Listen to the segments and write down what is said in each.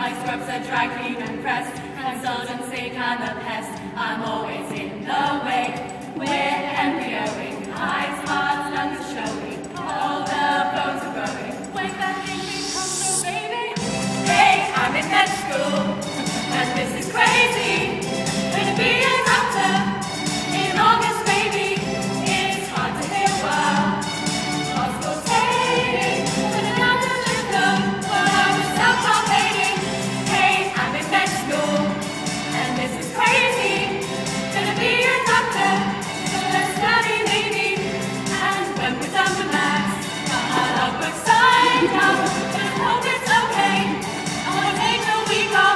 My scrubs are dry clean and pressed. Consultancy I'm a pest. I'm always in the way. We're embryoing. Eyes, hearts, lungs are showing. All the bones are growing. When that thing becomes a baby. Hey, I'm in med school. And this is crazy. Gonna be a doctor in August, baby. It's hard to hear well. Hospital staying. Turning out the little while I was self-palpating. Hey, I'm in med school. And this is crazy. Gonna be a doctor. So let's study, baby. And when we're done with maths, our logbook signed up. Just hope it's okay. I wanna take a week off.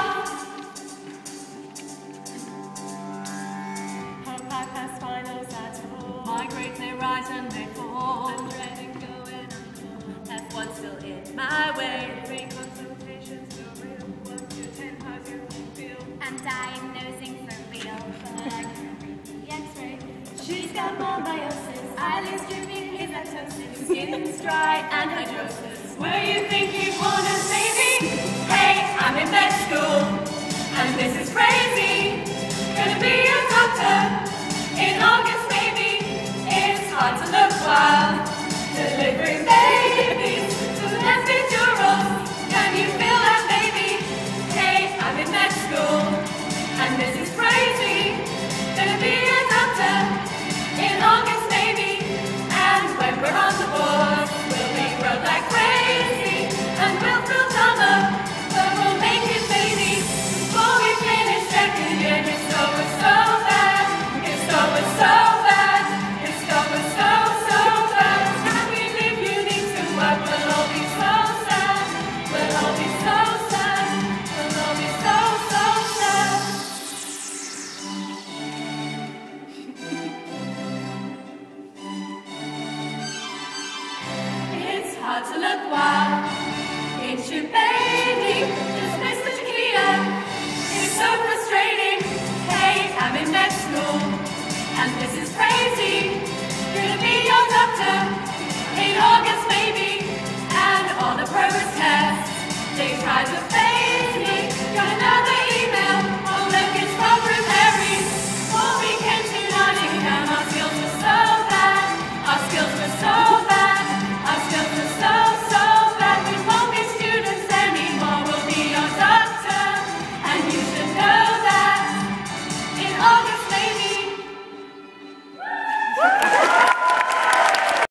Hope I pass finals at all. My grades may rise and may fall. I'm dreading going on. F1 still in my way. 3 consultations for real. 1 to 10, how's your feel? I'm diagnosing for real, but I can't read the X-ray. She's got morbiosis, eyelids drooping, his atosis, skin's dry and hydrosis. Were you thinking